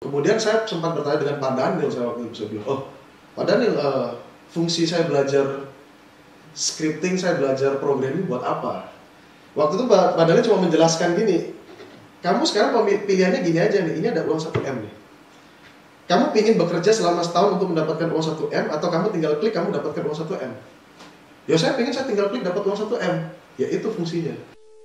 Kemudian saya sempat bertanya dengan Pak Daniel, saya waktu itu saya bilang, oh Pak Daniel, fungsi saya belajar scripting, saya belajar programming buat apa? Waktu itu Pak Daniel cuma menjelaskan gini, kamu sekarang pilihannya gini aja nih, ini ada uang 1M nih. Kamu ingin bekerja selama setahun untuk mendapatkan uang 1M, atau kamu tinggal klik kamu dapatkan uang 1M? Ya saya tinggal klik dapat uang 1M, ya itu fungsinya.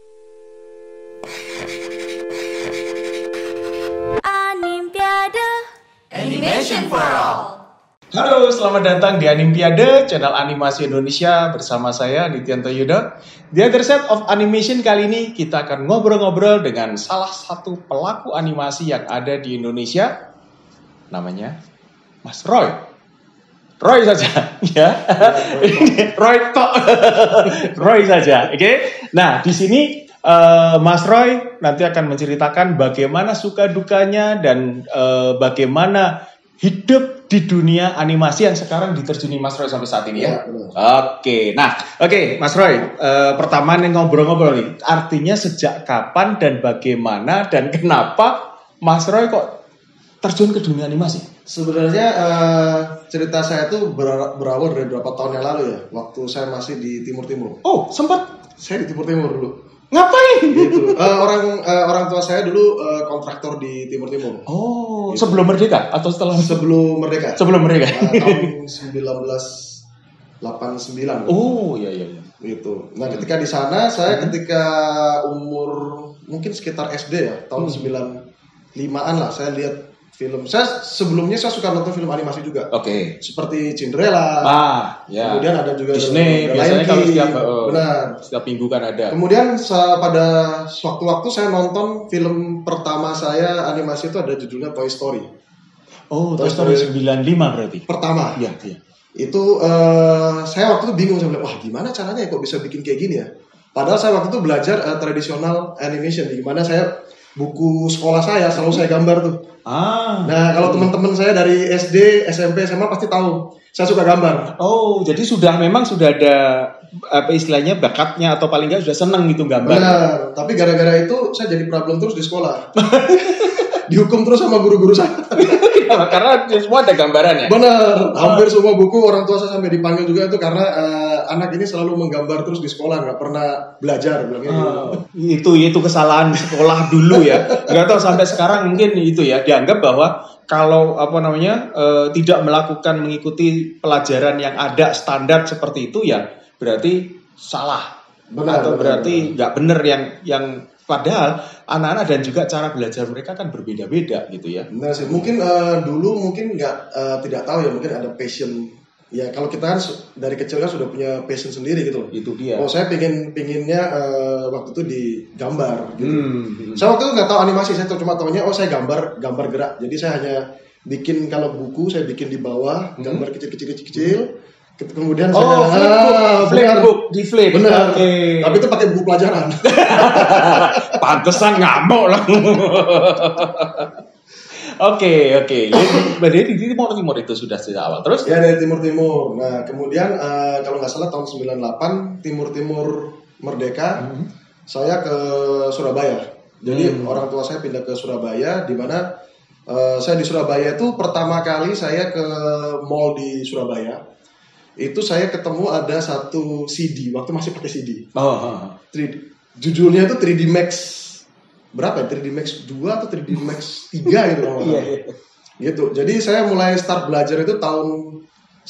Animation for All. Halo, selamat datang di Animpiade, channel animasi Indonesia bersama saya Nityanto Yudo. Di Other Side of Animation kali ini kita akan ngobrol-ngobrol dengan salah satu pelaku animasi yang ada di Indonesia. Namanya Mas Roy. Roy saja, ya. Roy tok. Roy saja, oke? Nah, di sini Mas Roy nanti akan menceritakan bagaimana suka dukanya dan bagaimana hidup di dunia animasi yang sekarang diterjuni Mas Roy sampai saat ini ya. Oke, Mas Roy, pertama nih ngobrol-ngobrol nih. Artinya sejak kapan dan bagaimana dan kenapa Mas Roy kok terjun ke dunia animasi? Sebenarnya cerita saya itu berawal dari beberapa tahun yang lalu ya, waktu saya masih di Timur Timur. Oh, sempat? Saya di Timur Timur dulu. Ngapain? Gitu. Orang tua saya dulu kontraktor di Timur Timur. Oh, gitu. Sebelum merdeka atau setelah? Sebelum merdeka. Sebelum merdeka. Tahun 1989. Oh, iya. Gitu. Nah, ketika di sana saya ketika umur mungkin sekitar SD ya, tahun 95-an lah, saya lihat film. Sebelumnya saya suka nonton film animasi juga. Oke. Seperti Cinderella. Ya. Kemudian ada juga Disney. Biasanya kalau benar. Setiap minggu kan ada. Kemudian pada waktu saya nonton film pertama saya animasi itu ada judulnya Toy Story. Oh, Toy Story 95 berarti. Pertama. Iya. Itu saya waktu itu bingung, saya bilang, wah gimana caranya ya kok bisa bikin kayak gini ya. Padahal saya waktu itu belajar tradisional animation, gimana saya buku sekolah saya selalu saya gambar tuh. Nah, kalau teman-teman saya dari SD, SMP, SMA pasti tahu saya suka gambar. Oh, jadi memang sudah ada apa istilahnya bakatnya atau paling nggak sudah senang gitu gambar. Benar, tapi gara-gara itu saya jadi problem terus di sekolah. Dihukum terus sama guru-guru saya. Karena semua ada gambarannya. Benar, hampir semua buku orang tua saya sampai dipanggil juga itu karena anak ini selalu menggambar terus di sekolah, nggak pernah belajar. Itu kesalahan sekolah dulu ya. Nggak tahu sampai sekarang mungkin itu ya dianggap bahwa kalau tidak mengikuti pelajaran yang ada standar seperti itu ya berarti salah. Atau berarti nggak benar yang padahal anak-anak dan juga cara belajar mereka kan berbeda-beda gitu ya. Benar sih. Mungkin dulu tidak tahu ya, mungkin ada passion. Ya kalau kita kan dari kecil kan sudah punya passion sendiri gitu. Itu dia. Oh saya pinginnya waktu itu di gambar gitu. Saya waktu itu nggak tahu animasi, saya cuma tahunya saya gambar gerak. Jadi saya hanya bikin, kalau buku saya bikin di bawah gambar kecil. Kemudian flipbook di flip. Benar. Okay. Tapi itu pakai buku pelajaran. Pantesan ngamuk lah. Oke. Berarti di Timur itu sudah sejak awal. Terus? Ya dari Timur. Nah kemudian kalau nggak salah tahun 98 Timur merdeka, saya ke Surabaya. Jadi orang tua saya pindah ke Surabaya, di mana saya di Surabaya itu pertama kali saya ke mall di Surabaya. Itu saya ketemu ada satu CD, waktu masih pakai CD. 3D. Judulnya itu 3D Max. Berapa ya? 3D Max 2 atau 3D Max 3 gitu. Gitu. Jadi saya mulai start belajar itu tahun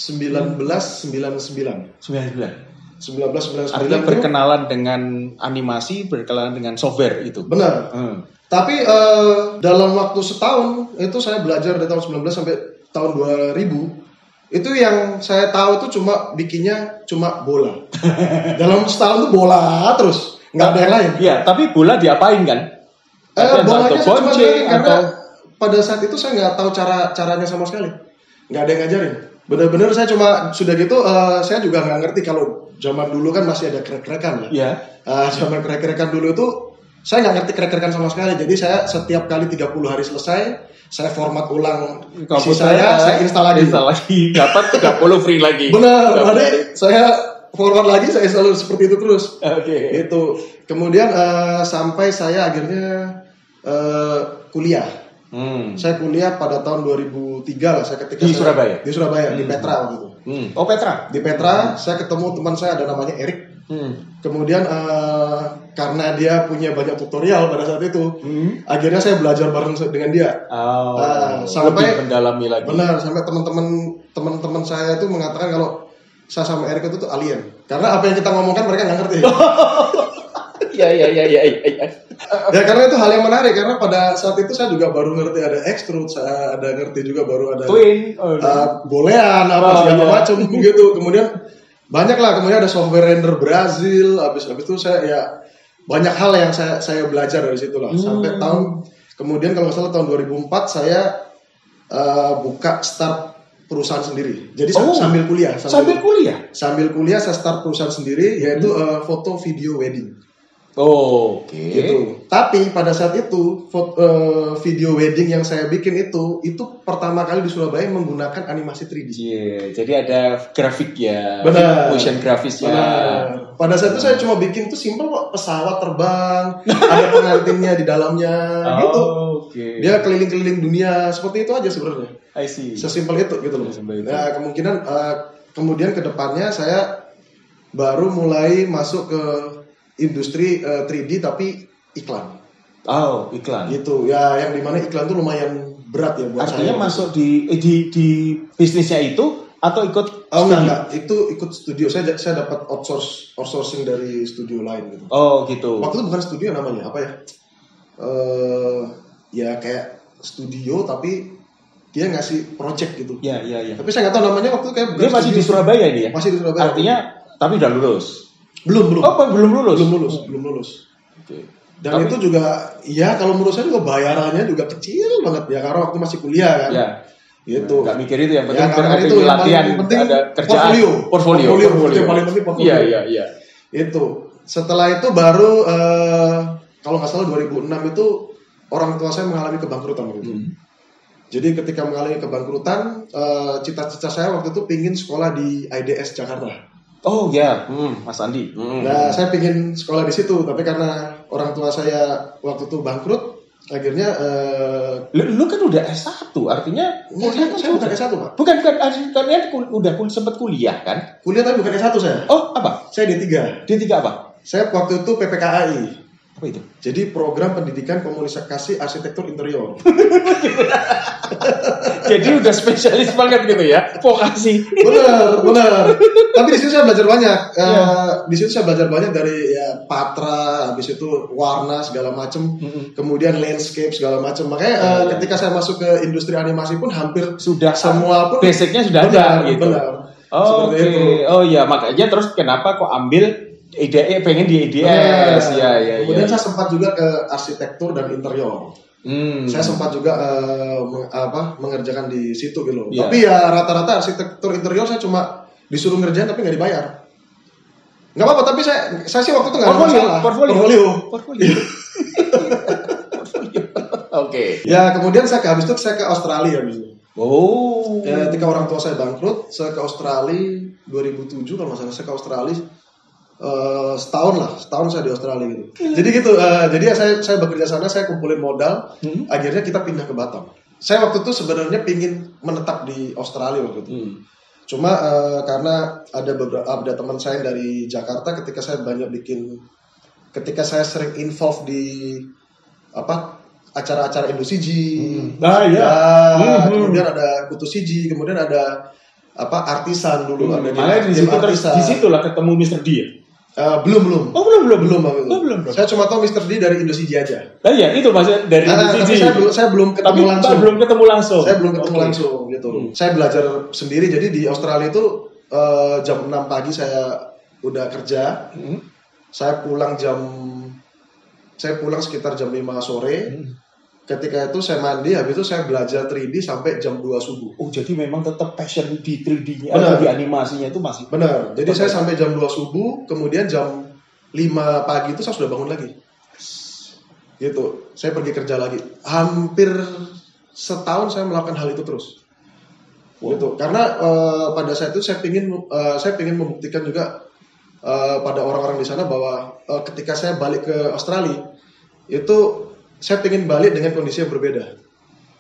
1999. Artinya berkenalan dengan animasi, berkenalan dengan software itu. Benar. Tapi dalam waktu setahun itu saya belajar dari tahun 19 sampai tahun 2000. Itu yang saya tahu itu bikinnya cuma bola. Dalam setahun itu bola terus, nggak ada yang lain. Iya, tapi bola diapain kan? Bolanya saya cuma main karena pada saat itu saya nggak tahu caranya sama sekali. Nggak ada yang ngajarin. Benar-benar saya cuma sudah gitu, saya juga nggak ngerti kalau zaman dulu kan masih ada krek-krekan ya. Zaman krek-krekan dulu itu saya nggak ngerti krek-krekan sama sekali. Jadi saya setiap kali 30 hari selesai, saya format ulang isi saya install lagi. Dapat 30 free lagi. Benar, jadi saya forward lagi, saya selalu seperti itu terus. Oke. Itu. Kemudian sampai saya akhirnya kuliah. Saya kuliah pada tahun 2003 lah, saya ketika Di Surabaya? Di Surabaya, di Petra waktu itu. Oh, Petra. Di Petra, saya ketemu teman saya ada namanya Erik. Kemudian karena dia punya banyak tutorial pada saat itu, akhirnya saya belajar bareng dengan dia. Sampai lebih mendalami lagi. Benar, sampai teman-teman saya itu mengatakan kalau saya sama Erik itu tuh alien. Karena apa yang kita ngomongkan mereka nggak ngerti. Iya. Ya karena itu hal yang menarik, karena pada saat itu saya juga baru ngerti ada extrude, saya ada ngerti juga baru ada twin, boolean segala macam gitu. Kemudian banyak lah, kemudian ada software render Brazil, habis itu saya ya banyak hal yang saya belajar dari situ lah. Sampai kemudian kalau nggak salah tahun 2004 saya buka start perusahaan sendiri. Jadi sambil kuliah saya start perusahaan sendiri, yaitu foto video wedding. Oke. Gitu. Tapi pada saat itu video wedding yang saya bikin itu pertama kali di Surabaya menggunakan animasi 3D. Jadi ada grafik ya. Benar. Motion grafisnya. Pada saat itu saya cuma bikin tuh simpel kok, pesawat terbang, ada pengantinnya di dalamnya gitu. Okay. Dia keliling-keliling dunia, seperti itu aja sebenarnya. I see. Sesimpel itu gitu loh. Nah, kemudian ke depannya saya baru mulai masuk ke industri 3D tapi iklan. Iklan. Gitu. Ya, yang dimana iklan tuh lumayan berat ya buat Artinya saya. masuk di bisnisnya itu atau ikut studio? Enggak, itu ikut studio. Saya dapat outsourcing dari studio lain gitu. Gitu. Waktu itu bukan studio namanya, apa ya? Ya kayak studio tapi dia ngasih project gitu. Iya. Tapi saya nggak tahu namanya waktu itu kayak dia masih di Surabaya ini ya? Masih di Surabaya. Artinya tapi udah lulus. Belum. Belum lulus. Oke. Dan itu juga, ya kalau menurut saya juga bayarannya juga kecil banget ya, karena waktu masih kuliah kan. Ya. Gitu. Nggak mikir itu, yang penting karena ada itu latihan, yang penting ada kerjaan. Portfolio. Yang paling penting portfolio. Iya. Itu. Setelah itu baru kalau nggak salah 2006 itu orang tua saya mengalami kebangkrutan gitu. Jadi ketika mengalami kebangkrutan, cita-cita saya waktu itu pingin sekolah di IDS Jakarta. Oh ya, Mas Andi. Nah, saya pingin sekolah di situ, tapi karena orang tua saya waktu itu bangkrut, akhirnya lu kan udah S1, artinya saya bukan S1, Pak. Bukan kalian udah sempat kuliah kan? Kuliah tapi bukan S1 saya. Oh, apa? Saya D3. D3 apa? Saya waktu itu PPKAI. Apa itu? Jadi program pendidikan komunikasi arsitektur interior. Jadi udah spesialis banget gitu ya, vokasi. Benar. Tapi di situ saya belajar banyak. Di situ saya belajar banyak dari ya patra, habis itu warna segala macam, kemudian landscape segala macam. Makanya ketika saya masuk ke industri animasi pun hampir sudah semua pun basicnya sudah ada gitu. Benar. Oke. Oh ya, makanya terus kenapa kok ambil pengen di IDS? Ya. Kemudian saya sempat juga ke arsitektur dan interior. Saya sempat juga mengerjakan di situ gitu. Yeah. Tapi ya rata-rata arsitektur interior saya cuma disuruh ngerjain tapi nggak dibayar. Nggak apa-apa, tapi saya sih waktu itu nggak ada masalah. Portfolio. Oke. Ya kemudian habis itu saya ke Australia gitu. Ketika orang tua saya bangkrut, saya ke Australia 2007 kalau nggak salah, saya ke Australia. Setahun saya di Australia gitu. Jadi gitu, jadi saya bekerja sana, saya kumpulin modal, akhirnya kita pindah ke Batam. Saya waktu itu sebenarnya pingin menetap di Australia waktu itu. Cuma karena ada teman saya dari Jakarta, ketika saya sering involve di acara-acara Indo-CG, kemudian ada Kutu CG, kemudian ada artisan dulu, ada di situ lah ketemu Mr. D ya? Belum. Belum. Saya cuma tahu Mr. D dari Indo-CG aja. Iya, itu maksudnya dari Indo-CG. Tapi saya belum ketemu langsung. Saya belum ketemu langsung gitu. Saya belajar sendiri, jadi di Australia itu jam 6 pagi saya udah kerja. Saya pulang sekitar jam 5 sore. Ketika itu saya mandi, habis itu saya belajar 3D sampai jam 2 subuh. Oh, jadi memang tetap passion di 3D-nya atau di animasinya itu masih. Benar. Jadi saya sampai jam 2 subuh, kemudian jam 5 pagi itu saya sudah bangun lagi. Gitu. Saya pergi kerja lagi. Hampir setahun saya melakukan hal itu terus. Gitu. Karena pada saat itu saya ingin membuktikan juga pada orang-orang di sana bahwa ketika saya balik ke Australia itu saya pengen balik dengan kondisi yang berbeda.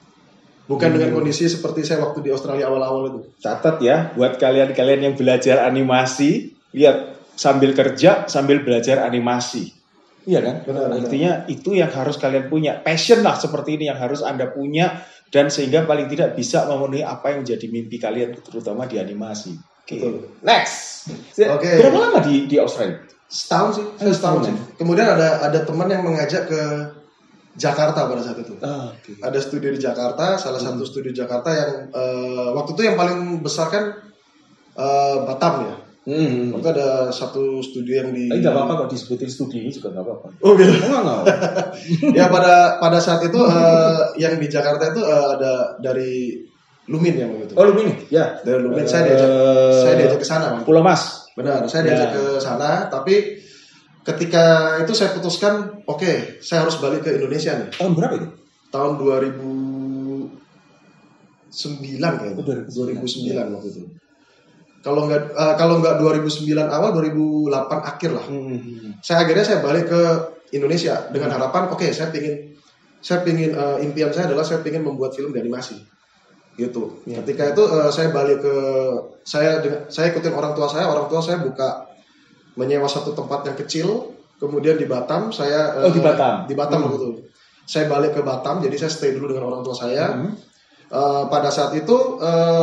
Bukan dengan kondisi seperti saya waktu di Australia awal-awal itu. Catat ya, buat kalian-kalian yang belajar animasi, lihat sambil kerja, sambil belajar animasi. Iya kan? Benar. Artinya itu yang harus kalian punya. Passion lah seperti ini yang harus Anda punya. Dan sehingga paling tidak bisa memenuhi apa yang menjadi mimpi kalian, terutama di animasi. Oke. Next. Oke. Berapa lama di Australia? Setahun sih. Setahun sih. Kemudian ada teman yang mengajak ke Jakarta pada saat itu. Okay. Ada studio di Jakarta, salah satu studio Jakarta yang waktu itu yang paling besar kan Batam ya. Waktu ada satu studio yang di. Tapi nggak apa-apa kok disebutin studio ini juga nggak apa-apa. Oh gitu. Enggak. Ya pada saat itu yang di Jakarta itu ada dari Lumin yang begitu. Oh Lumin ya. Dari Lumin saya diajak ke sana. Pulau Mas. Benar, saya diajak ke sana, tapi ketika itu saya putuskan, oke, saya harus balik ke Indonesia nih. Tahun berapa itu? Tahun 2009 kayaknya. 2009 waktu itu. Kalau nggak 2009 awal, 2008 akhir lah. Saya balik ke Indonesia dengan harapan, oke, saya pingin impian saya adalah saya pingin membuat film di animasi. Gitu. Yeah. Ketika itu saya balik ke saya ikutin orang tua saya buka menyewa satu tempat yang kecil, kemudian di Batam di Batam gitu. Saya balik ke Batam, jadi saya stay dulu dengan orang tua saya. Pada saat itu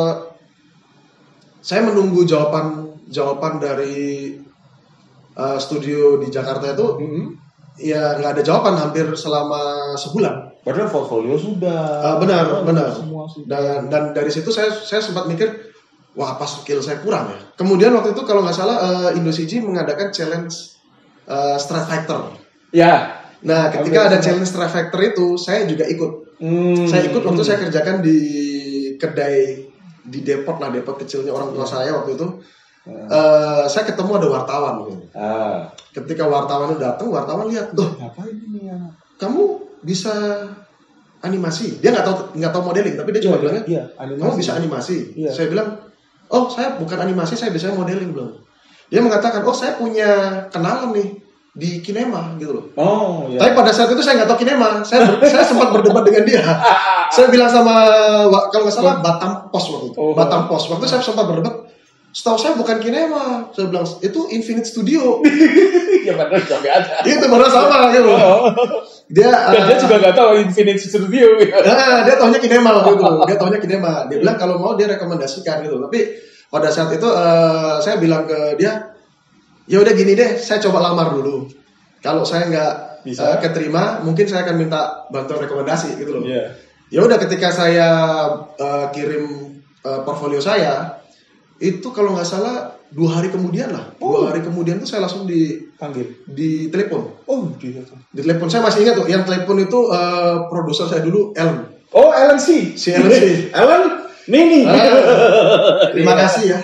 saya menunggu jawaban dari studio di Jakarta itu. Ya nggak ada jawaban hampir selama sebulan. Padahal portfolio sudah. Benar. Semua sudah. Dan dari situ saya sempat mikir, wah apa skill saya kurang ya. Kemudian waktu itu kalau nggak salah IndoCG mengadakan challenge Strike Fighter. Ya. Nah ketika ada challenge Strike Fighter itu saya juga ikut. Saya ikut waktu saya kerjakan di kedai di depot kecilnya orang tua saya waktu itu. Saya ketemu ada wartawan gitu. Ketika wartawan itu datang, wartawan lihat, ngapain ini anak? Kamu bisa animasi? Dia nggak tahu modeling, tapi dia cuma bilangnya, kamu bisa animasi. Iya. Saya bilang, oh saya bukan animasi, saya bisa modeling belum. Dia mengatakan, oh saya punya kenalan nih di Kinema gitu loh. Oh. Iya. Tapi pada saat itu saya nggak tahu Kinema, saya sempat berdebat dengan dia. Saya bilang sama kalau nggak salah Batam Pos waktu itu. Batam Pos. Waktu saya sempat berdebat. Setahu saya bukan Kinema, saya bilang itu Infinite Studio. Ya padahal juga nggak ada. Itu baru sama gitu. Dia juga nggak tahu Infinite Studio. Dia taunya Kinema waktu itu. Dia bilang kalau mau dia rekomendasikan gitu. Tapi pada saat itu saya bilang ke dia, ya udah gini deh, saya coba lamar dulu. Kalau saya nggak keterima, mungkin saya akan minta bantuan rekomendasi gitu loh. Yeah. Ya udah ketika saya kirim portfolio saya. Itu kalau nggak salah 2 hari kemudian lah. 2 hari kemudian tuh saya langsung dipanggil, di telepon. Di telepon saya masih ingat tuh. Yang telepon itu produser saya dulu, Ellen. Oh, Ellen C. Si Ellen C. Ellen, Nini. Terima kasih ya.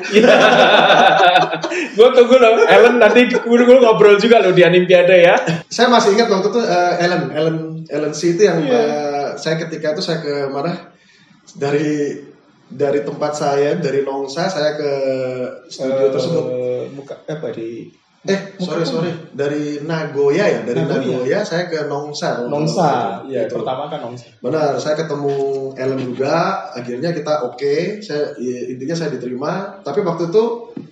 Gue tunggu loh, Ellen nanti gue ngobrol juga loh di Animpiade ya. Saya masih ingat waktu itu Ellen C itu yang saya ketika itu saya ke mana dari tempat saya, dari Nongsa saya ke studio tersebut. Sorry. Dari Nagoya ya, Nagoya saya ke Nongsa. Ya, gitu. Pertama kan Nongsa. Benar, saya ketemu Ellen juga, akhirnya kita oke. Intinya saya diterima, tapi waktu itu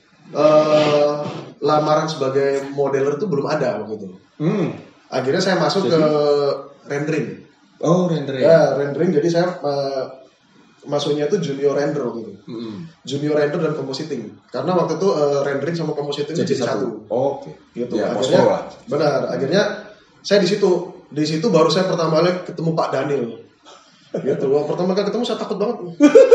lamaran sebagai modeler itu belum ada waktu itu. Akhirnya saya masuk ke rendering. Oh, rendering. Ya, rendering, jadi saya masuknya itu junior render gitu. Junior render dan compositing. Karena waktu itu rendering sama compositing jadi satu. Oke. Gitu. Ya, akhirnya benar. Akhirnya saya di situ baru saya pertama kali ketemu Pak Daniel. Gitu. Pertama kali ketemu saya takut banget.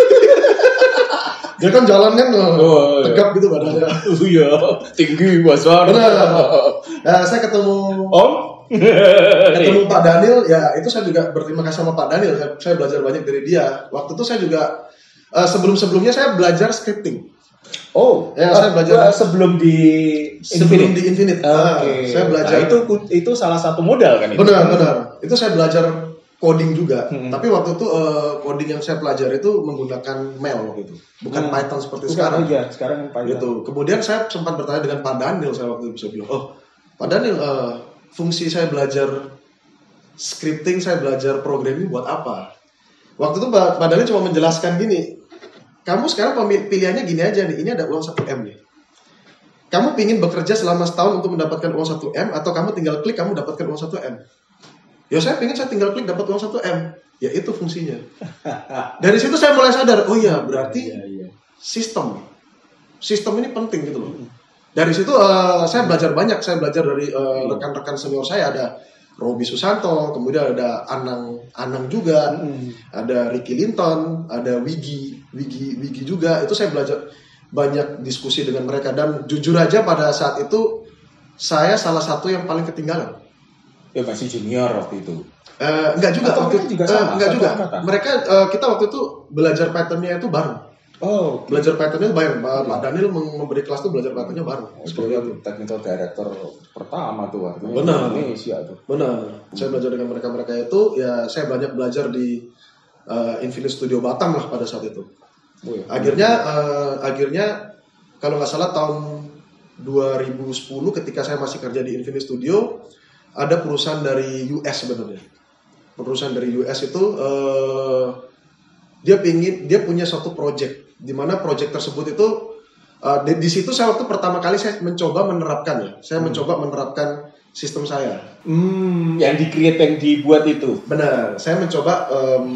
Dia kan jalan kan tegap gitu badannya. Iya, tinggi besar. Benar. Nah, saya ketemu ketemu Pak Daniel, ya itu saya juga berterima kasih sama Pak Daniel. Saya belajar banyak dari dia. Waktu itu saya juga sebelumnya saya belajar scripting. Saya belajar sebelum di Infinite. Saya belajar. Itu salah satu modal kan itu. Benar. Itu saya belajar coding juga. Tapi waktu itu coding yang saya pelajari itu menggunakan Mel gitu. Bukan Python seperti sekarang. Iya, sekarang Python. Gitu. Kemudian saya sempat bertanya dengan Pak Daniel, saya waktu itu bisa bilang, Pak Daniel, fungsi saya belajar scripting, saya belajar programming buat apa? Waktu itu Pak Daniel cuma menjelaskan gini, kamu sekarang pilihannya gini aja nih, ini ada uang 1M nih. Kamu pingin bekerja selama setahun untuk mendapatkan uang 1M, atau kamu tinggal klik kamu dapatkan uang 1M? Ya saya pingin saya tinggal klik dapat uang 1M. Ya itu fungsinya. Dari situ saya mulai sadar, oh iya berarti sistem ini penting gitu loh. Dari situ saya belajar banyak, saya belajar dari rekan-rekan senior saya, ada Robi Susanto, kemudian ada Anang juga, ada Ricky Linton, ada Wigi juga. Itu saya belajar banyak diskusi dengan mereka, dan jujur aja pada saat itu saya salah satu yang paling ketinggalan. Ya masih junior waktu itu. Enggak juga, enggak juga. Mereka kita waktu itu belajar patternnya itu bareng. Oh, belajar patternnya itu bareng. Pak Daniel memberi kelas itu belajar patternnya bareng. Seperti itu. Technical director pertama tuh waktu benar. Indonesia tuh. Benar. Saya belajar dengan mereka itu, ya saya banyak belajar di Infinite Studio Batam lah pada saat itu. Akhirnya kalau nggak salah tahun 2010 ketika saya masih kerja di Infinite Studio, ada perusahaan dari US sebenarnya. Perusahaan dari US itu dia punya suatu project, di mana project tersebut itu di situ saya waktu pertama kali saya mencoba menerapkan mencoba menerapkan sistem saya. Yang yang dibuat itu. Benar, saya mencoba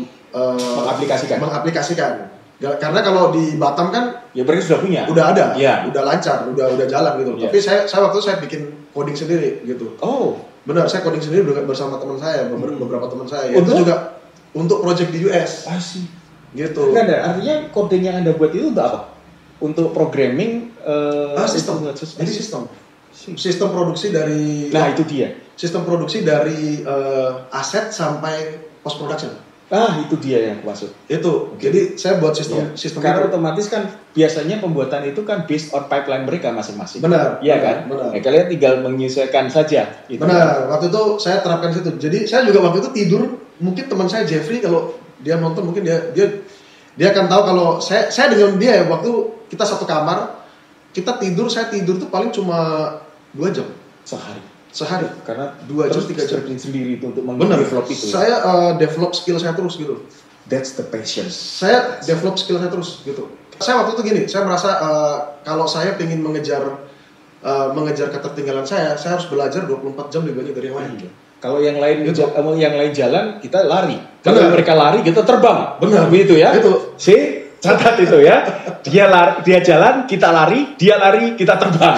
mengaplikasikan. Karena kalau di Batam kan ya mereka sudah punya. Udah ada, ya. Udah lancar, udah jalan gitu. Ya. Tapi saya waktu itu saya bikin coding sendiri gitu. Oh, benar, saya coding sendiri bersama teman saya, beberapa teman saya. Itu juga untuk project di US. Asik. Gitu. Enggak ada, artinya coding yang Anda buat itu untuk apa? Untuk programming sistem. Jadi sistem produksi dari. Nah, itu dia. Sistem produksi dari aset sampai post production. Itu dia yang maksud. Itu. Jadi saya buat sistem karena itu. otomatis kan biasanya pembuatan itu kan based on pipeline mereka masing-masing. Benar. Iya kan? Benar. Kalian tinggal menyesuaikan saja. Gitu. Benar. Waktu itu saya terapkan situ. Jadi saya juga waktu itu tidur. Mungkin teman saya Jeffrey kalau dia nonton mungkin dia akan tahu kalau saya dengan dia waktu kita satu kamar, saya tidur tuh paling cuma 2 jam sehari karena 2 jam 3 jam sendiri itu untuk mendevelop itu. Saya develop skill saya terus gitu. That's the patience. Saya develop skill saya terus gitu. Saya waktu itu gini, saya merasa kalau saya ingin mengejar ketertinggalan saya harus belajar 24 jam lebih banyak dari yang lain. Kalau yang lain gitu. yang lain jalan, kita lari. Kalau mereka lari, kita terbang. Benar. Begitu ya. Itu. Catat itu ya. Dia jalan, kita lari, dia lari, kita terbang.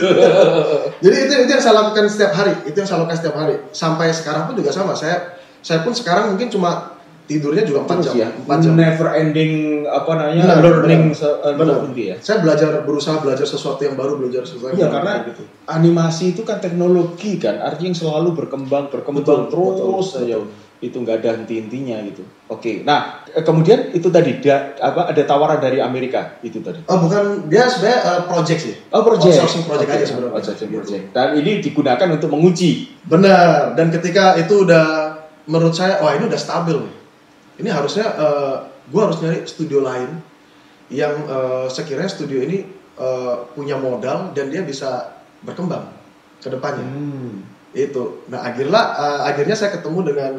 Jadi itu yang saya lakukan setiap hari. Sampai sekarang pun juga sama. Saya pun sekarang mungkin cuma tidurnya juga 4 jam. Ya? 4 jam. Never ending learning. Benar. Ya? Saya berusaha belajar sesuatu yang baru, karena gitu. Animasi itu kan teknologi kan, artinya yang selalu berkembang terus saja. Itu nggak ada henti-hentinya gitu. Oke. Nah, kemudian itu tadi ada tawaran dari Amerika itu tadi. Oh, bukan, dia sebenarnya project sih. Oh, project. Outsourcing project aja sebenarnya. Project. Dan ini digunakan untuk menguji. Benar. Dan ketika itu udah menurut saya, wah ini udah stabil nih. Ini harusnya gue harus nyari studio lain yang sekiranya studio ini punya modal dan dia bisa berkembang ke depannya. Itu. Nah, akhirnya saya ketemu dengan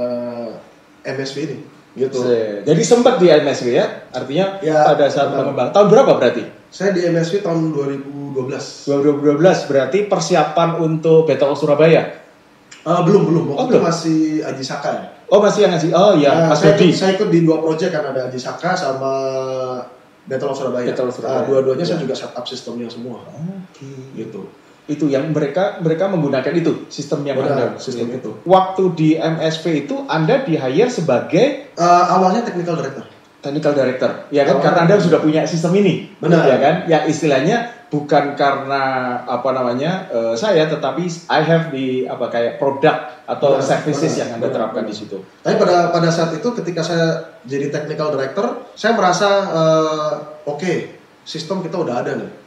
MSV ini gitu. Jadi sempat di MSV ya? Artinya pada saat mengembang. Tahun berapa berarti? Saya di MSV tahun 2012. 2012 berarti persiapan untuk Battle of Surabaya? Belum. Waktu masih Aji Saka ya. Oh, masih yang Aji. Oh iya, saya ikut di 2 proyek kan, ada Aji Saka sama Battle of Surabaya. Dua-duanya saya juga setup sistemnya semua. Oke. Gitu. Itu yang mereka menggunakan itu sistem yang ada. Sistem itu. Waktu di MSV itu Anda di-hire sebagai awalnya technical director. Ya kan, karena Anda sudah punya sistem ini. Benar. Ya kan? Yang istilahnya bukan karena saya, tetapi I have kayak produk atau services yang Anda terapkan di situ. Tapi pada saat itu ketika saya jadi technical director, saya merasa oke, sistem kita udah ada nih.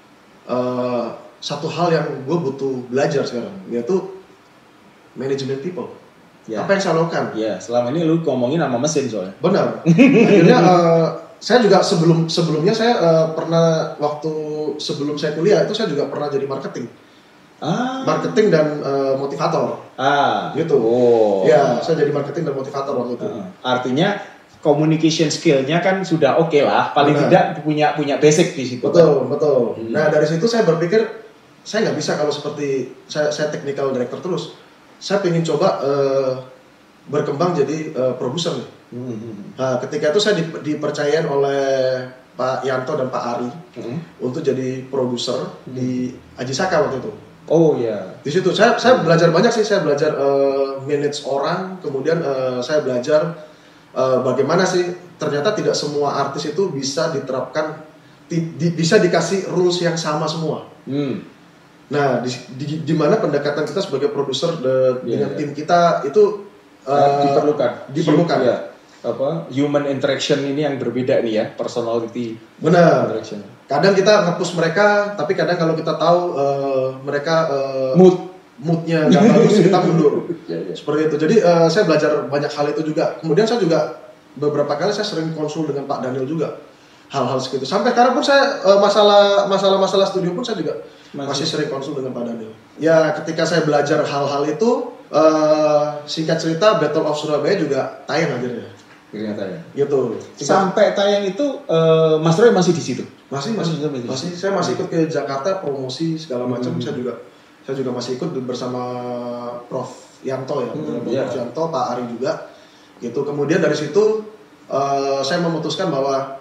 Satu hal yang gue butuh belajar sekarang, yaitu management people. Ya. Apa yang saya lakukan? Ya, selama ini lu ngomongin sama mesin soalnya. Benar. Akhirnya saya juga sebelumnya saya pernah waktu sebelum saya kuliah itu saya juga pernah jadi marketing. Marketing dan motivator. Gitu. Ya, saya jadi marketing dan motivator waktu itu. Artinya communication skill-nya kan sudah oke lah, paling tidak punya basic di situ. Betul. Nah dari situ saya berpikir saya nggak bisa kalau seperti saya technical director terus. Saya ingin coba berkembang jadi produser nih. Nah ketika itu saya dipercayain oleh Pak Yanto dan Pak Ari untuk jadi produser di Ajisaka waktu itu. Oh ya. Di situ saya belajar banyak sih. Saya belajar manage orang, kemudian saya belajar bagaimana sih ternyata tidak semua artis itu bisa diterapkan, bisa dikasih rules yang sama semua. Nah, di mana pendekatan kita sebagai produser dengan tim kita itu diperlukan. Ya. Human interaction ini yang berbeda nih ya, personality. Benar. Interaction. Kadang kita nge-push mereka, tapi kadang kalau kita tahu mereka moodnya nggak bagus, kita mundur. Seperti itu. Jadi saya belajar banyak hal itu juga. Kemudian saya juga beberapa kali saya sering konsul dengan Pak Daniel juga hal-hal seperti itu. Sampai sekarang pun saya masalah studio pun saya juga masih sering konsul dengan Pak Daniel. Ya ketika saya belajar hal-hal itu, singkat cerita Battle of Surabaya juga tayang akhirnya. Gitu. Sampai tayang itu Mas Roy masih di situ. Masih. Saya masih ikut ke Jakarta promosi segala macam. Saya juga masih ikut bersama Prof Yanto ya, Prof Yanto, Pak Ari juga. Gitu. Kemudian dari situ saya memutuskan bahwa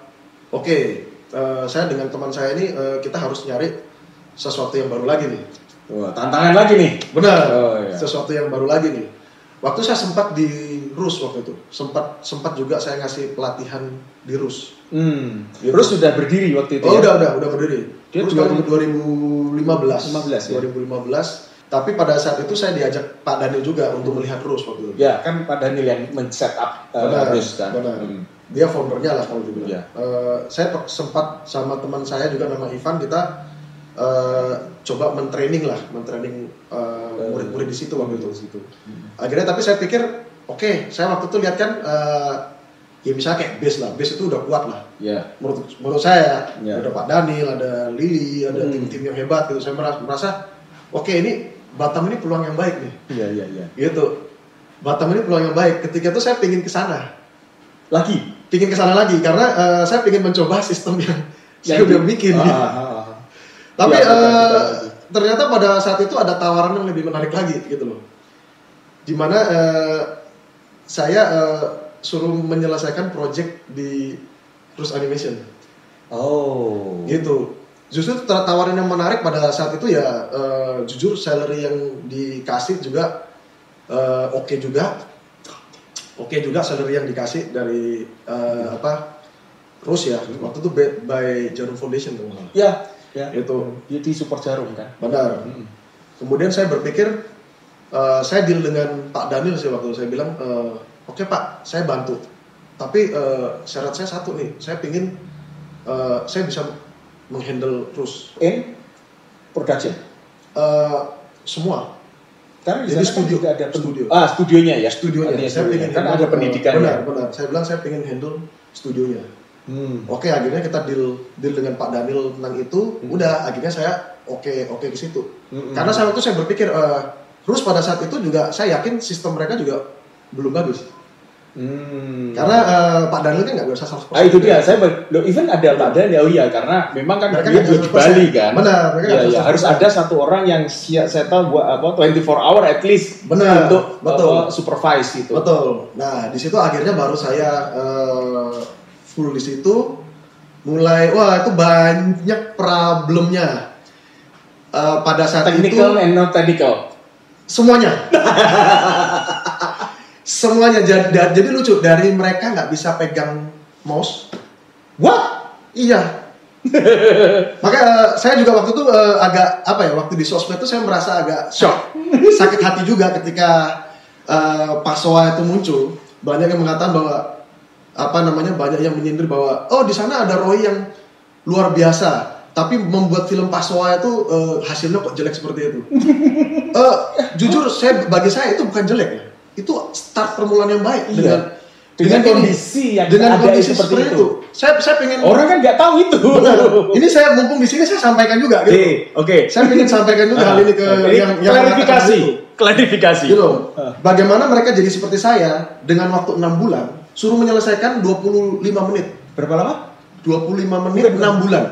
saya dengan teman saya ini kita harus nyari sesuatu yang baru lagi nih. Wah, tantangan lagi nih. Benar. Sesuatu yang baru lagi nih. Waktu saya sempat di RUS waktu itu, sempat juga saya ngasih pelatihan di RUS. Gitu. RUS sudah berdiri waktu itu. Oh ya? udah berdiri. Dia RUS tahun 2015. 2015. Tapi pada saat itu saya diajak Pak Daniel juga untuk melihat RUS waktu itu. Ya kan Pak Daniel yang men-set up RUS kan. Benar. Dia foundernya lah kalau dibilang. Saya sempat sama teman saya juga nama Ivan, kita coba mentraining murid-murid di situ waktu itu. Akhirnya tapi saya pikir saya waktu itu lihat kan ya misalnya kayak base itu udah kuat lah. Menurut saya ada Pak Daniel, ada Lili, ada tim-tim yang hebat gitu. Saya merasa ini Batam ini peluang yang baik nih. Gitu. Batam ini peluang yang baik. Ketika itu saya pingin kesana lagi karena saya pingin mencoba sistem yang saya udah bikin. Tapi ternyata pada saat itu ada tawaran yang lebih menarik lagi gitu loh. Dimana saya suruh menyelesaikan project di Rus Animation. Gitu. Justru tawaran yang menarik pada saat itu ya jujur salary yang dikasih juga oke juga salary yang dikasih dari Rus ya. Waktu itu by Jarum Foundation tuh. Ya, itu di support Jarum kan. Benar. Kemudian saya berpikir saya deal dengan Pak Daniel sih waktu itu. Saya bilang oke Pak, saya bantu. Tapi syarat saya satu nih, saya pingin saya bisa menghandle terus production semua. Karena jadi studio kan ada studio. Studionya ya. Saya pingin kan ada pendidikan. Benar. Saya bilang saya pingin handle studionya. Akhirnya kita deal dengan Pak Daniel tentang itu. Udah, akhirnya saya oke ke situ. Karena saat itu saya berpikir terus pada saat itu juga saya yakin sistem mereka juga belum bagus. Karena Pak Daniel kan nggak bisa 100%. Itu dia, even ada Pak Daniel karena memang kan dia di Bali kan. Benar, harus ada satu orang yang settle buat 24 hour at least. Benar, untuk supervise gitu. Betul. Nah di situ akhirnya baru saya full di situ, mulai itu banyak problemnya pada saat technical itu. And non technical. Semuanya. Jadi lucu, dari mereka nggak bisa pegang mouse. What? Iya. Makanya saya juga waktu itu agak waktu di sosmed itu saya merasa agak shock, sakit hati juga ketika Pasoa itu muncul. Banyak yang mengatakan bahwa banyak yang menyindir bahwa di sana ada Roy yang luar biasa, tapi membuat film Pasoa itu hasilnya kok jelek seperti itu. Jujur bagi saya itu bukan jelek ya. Itu start permulaan yang baik dengan kondisi yang dengan ada kondisi seperti itu. Saya pengen, orang kan nggak tahu itu. Benar. Ini saya mumpung di sini saya sampaikan juga gitu. Oke. Saya ingin sampaikan juga hal ini ke yang klarifikasi. Gitu. Bagaimana mereka jadi seperti saya dengan waktu 6 bulan suruh menyelesaikan 25 menit. Berapa lama? 25 menit 6 bulan.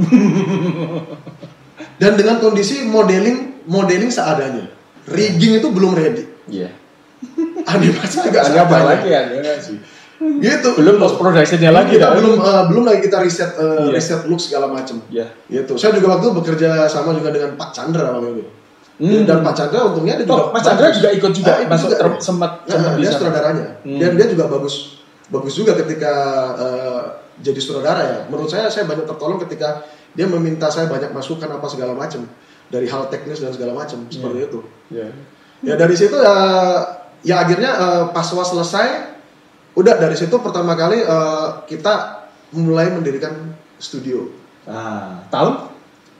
Dan dengan kondisi modeling seadanya. Rigging itu belum ready. Iya. Animasi juga Ada apa seadanya. lagi ya sih? Gitu. Belum post production-nya lagi. Kita belum lagi kita riset look segala macam. Iya. Gitu. Saya juga waktu itu bekerja sama juga dengan Pak Chandra waktu itu. Dan Pak Chandra untungnya dia juga Mas Chandra juga ikut juga masuk sempat dia sutradaranya. Dan dia juga bagus juga ketika jadi sutradara ya. Menurut saya banyak tertolong ketika dia meminta saya banyak masukan apa segala macam dari hal teknis dan segala macam seperti itu. Ya dari situ ya akhirnya pas selesai, udah dari situ pertama kali kita mulai mendirikan studio. Tahun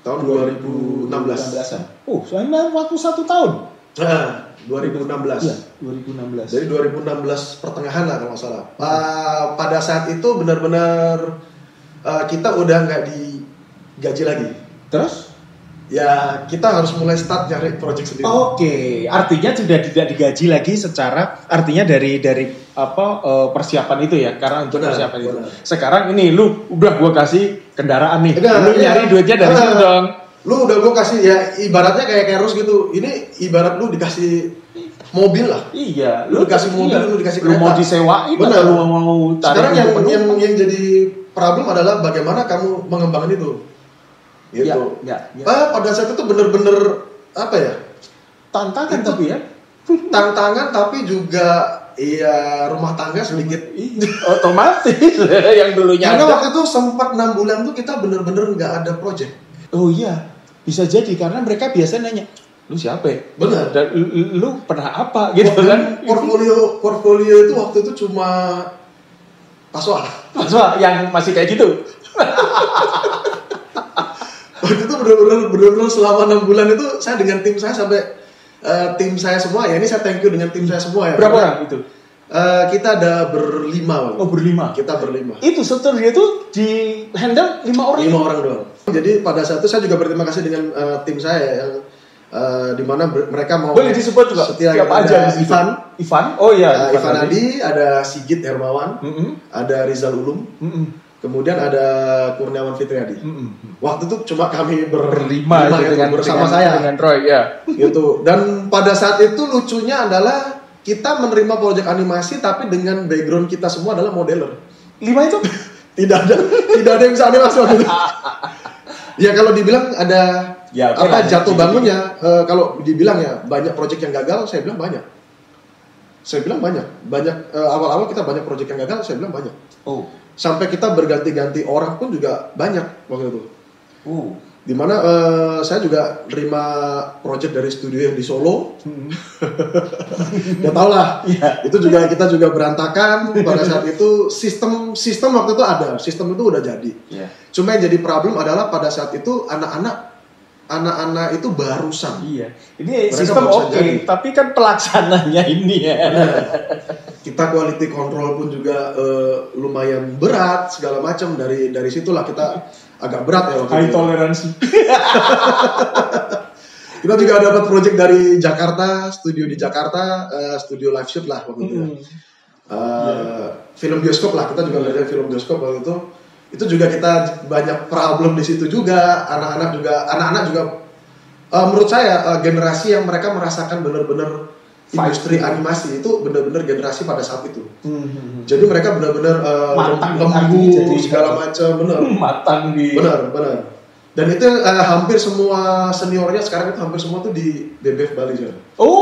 2016. Soalnya waktu 1 tahun. 2016. Iya, 2016. Dari 2016 pertengahan lah kalau nggak salah. Pada saat itu benar-benar kita udah nggak digaji lagi. Terus? Ya kita harus mulai start cari project sendiri. Oke, artinya sudah tidak digaji lagi secara artinya dari persiapan itu ya, karena untuk persiapan itu. Sekarang ini lu udah gua kasih kendaraan nih, lu nyari duitnya dari situ dong. Lu udah gua kasih ya ibaratnya kayak Keros gitu. Ini ibarat lu dikasih mobil lah. Iya, lu dikasih mobil, lu dikasih kereta. Lu mau disewain atau lu mau sekarang yang jadi problem adalah bagaimana kamu mengembangkan itu. Gitu. Ya. Pada saat itu bener-bener apa ya? Tantangan itu, tapi ya. Tantangan tapi juga ya rumah tangga sedikit otomatis yang dulunya. Karena waktu itu sempat 6 bulan tuh kita bener-bener nggak ada project. Oh iya, bisa jadi karena mereka biasa nanya, lu siapa ya? Benar. Dan lu pernah apa gitu kan? Portfolio itu waktu itu cuma Paswa yang masih kayak gitu. Waktu itu benar-benar selama 6 bulan itu saya dengan tim saya sampai tim saya semua ya, ini saya thank you dengan tim saya semua ya. Berapa orang itu? Kita ada berlima. Oh berlima? Kita berlima. Itu studio itu di handle 5 orang? 5 orang doang. Jadi pada saat itu saya juga berterima kasih dengan tim saya yang di mana mereka mau. Boleh disebut juga siapa aja di situ? Ivan? Oh iya. Ivan Adi, ada Sigit Hermawan, ada Rizal Ulum. Kemudian ada Kurniawan Fitriadi. Waktu itu cuma kami berlima gitu, bersama saya dengan Roy ya. Gitu. Dan pada saat itu lucunya adalah kita menerima proyek animasi tapi dengan background kita semua adalah modeler. 5 itu tidak ada yang bisa animasi waktu itu. Ya kalau dibilang ada jatuh bangunnya, kalau dibilang ya banyak proyek yang gagal, saya bilang banyak. Awal-awal kita banyak proyek yang gagal, saya bilang banyak. Sampai kita berganti-ganti orang pun juga banyak waktu itu. Dimana saya juga terima project dari studio yang di Solo. Ya tau lah, itu juga kita juga berantakan pada saat itu. Sistem waktu itu ada, sistem itu udah jadi. Cuma yang jadi problem adalah pada saat itu anak-anak itu barusan. Ini mereka sistem oke, tapi kan pelaksananya ini ya. Kita quality control pun juga lumayan berat segala macam, dari situlah kita agak berat ya waktu itu. High toleransi. Kita juga dapat project dari Jakarta, studio di Jakarta, studio live shoot lah waktu itu. Film bioskop lah, kita juga belajar film bioskop waktu itu. Itu juga kita banyak problem di situ juga. Anak-anak juga menurut saya generasi yang mereka merasakan benar-benar industri animasi itu benar-benar generasi pada saat itu. Jadi mereka benar-benar lembu segala macam, matang di. Benar. Dan itu hampir semua seniornya sekarang itu hampir semua tuh di BBF Bali juga.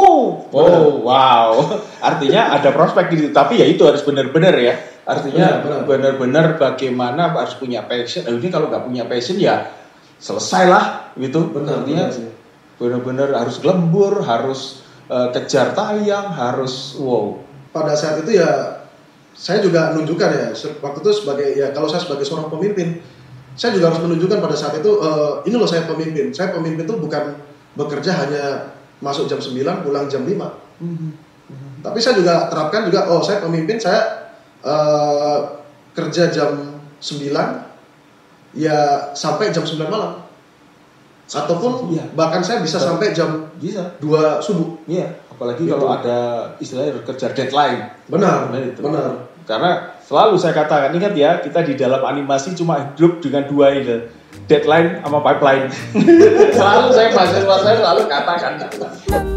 Wow. Artinya ada prospek gitu, tapi ya itu harus benar-benar ya. Artinya benar-benar bagaimana harus punya passion. Ini kalau nggak punya passion ya selesai lah gitu. Artinya benar-benar harus lembur, harus kejar tayang, harus Pada saat itu ya saya juga menunjukkan ya waktu itu kalau saya sebagai seorang pemimpin, saya juga harus menunjukkan pada saat itu ini loh saya pemimpin. Saya pemimpin itu bukan bekerja hanya masuk jam 9 pulang jam 5. Tapi saya juga terapkan juga saya pemimpin, saya kerja jam 9 ya sampai jam 9 malam. Ataupun bahkan saya bisa sampai jam 2 subuh. Apalagi gitu. Kalau ada istilahnya kerja deadline. Benar. Karena selalu saya katakan, ingat ya, kita di dalam animasi cuma hidup dengan dua ini, deadline sama pipeline. Selalu saya mahasiswa saya selalu katakan.